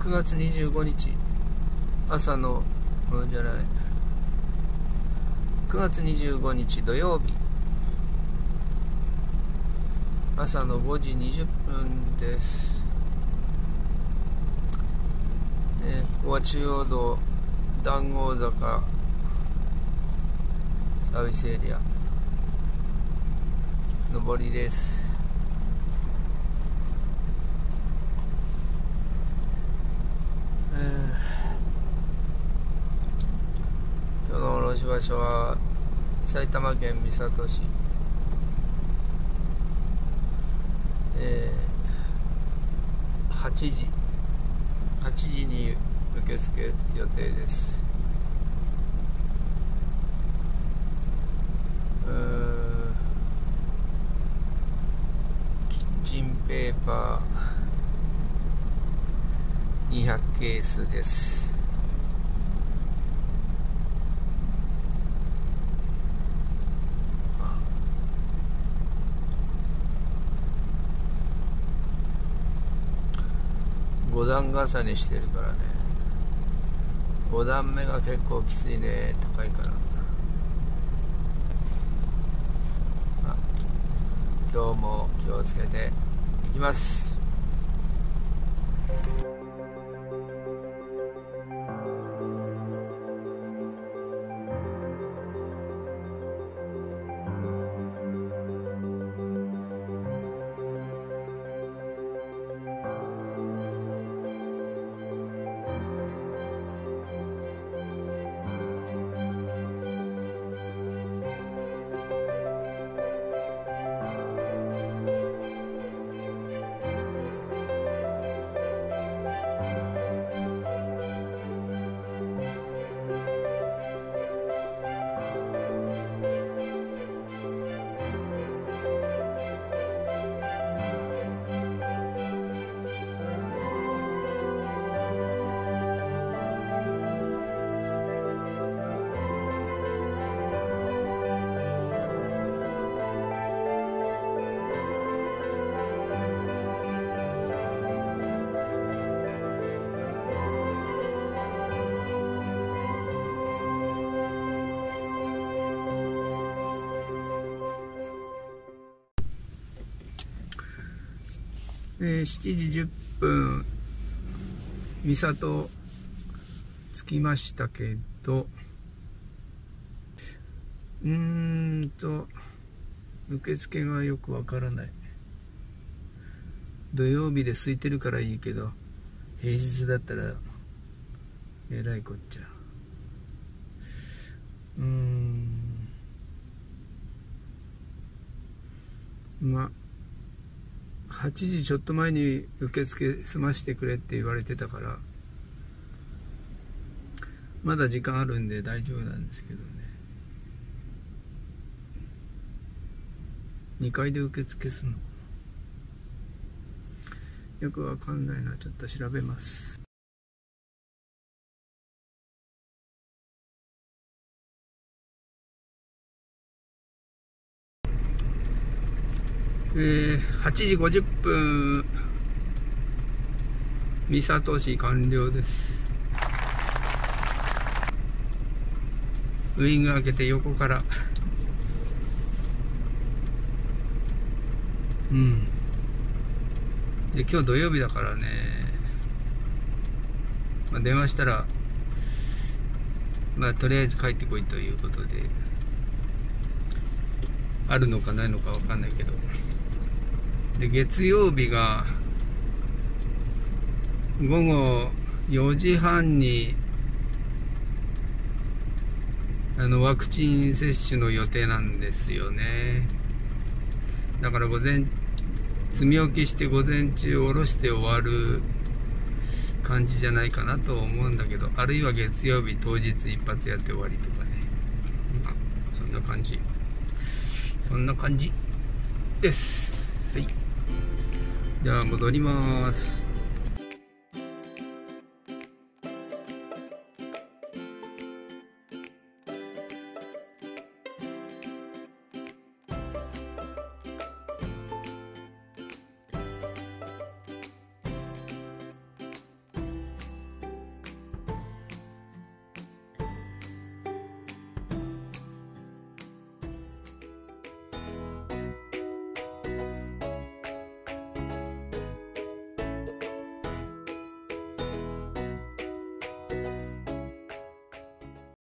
9月25日朝の9月25日土曜日朝の5時20分です。ここは中央道談合坂サービスエリア上りです。今日の卸し場所は埼玉県三郷市、8時に受付予定です。キッチンペーパー200ケースです。5段重ねしてるからね。5段目が結構きついね。高いから。今日も気をつけていきます。7時10分三郷着きましたけど、受付がよくわからない。土曜日で空いてるからいいけど、平日だったらえらいこっちゃ。8時ちょっと前に受付済ましてくれって言われてたから、まだ時間あるんで大丈夫なんですけどね。2階で受付するのかな、よくわかんないな。ちょっと調べます。8時50分三郷市完了です。ウイング開けて横からで、今日土曜日だからね、電話したらとりあえず帰ってこいということで、あるのかないのかわかんないけど、で月曜日が午後4時半にワクチン接種の予定なんですよね。だから積み置きして午前中下ろして終わる感じじゃないかなと思うんだけど、あるいは月曜日当日一発やって終わりとかね。そんな感じです。はい、じゃあ戻ります。